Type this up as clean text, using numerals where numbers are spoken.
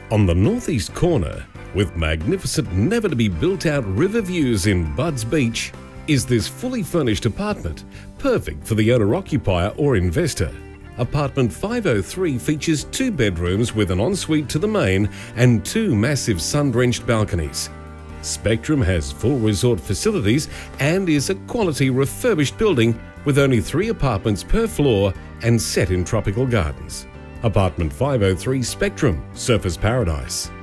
On the northeast corner, with magnificent never-to-be-built-out river views in Budds Beach, is this fully furnished apartment, perfect for the owner-occupier or investor. Apartment 503 features 2 bedrooms with an ensuite to the main and 2 massive sun-drenched balconies. Spectrum has full resort facilities and is a quality refurbished building with only 3 apartments per floor and set in tropical gardens. Apartment 503 Spectrum, Surfers Paradise.